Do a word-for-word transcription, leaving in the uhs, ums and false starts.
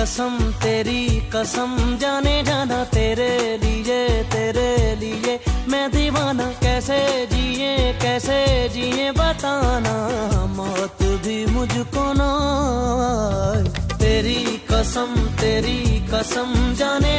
कसम तेरी कसम जाने जाना तेरे लिए तेरे लिए मैं दीवाना। कैसे जिए कैसे जिए बताना, मौत भी मुझको ना। तेरी कसम तेरी कसम जाने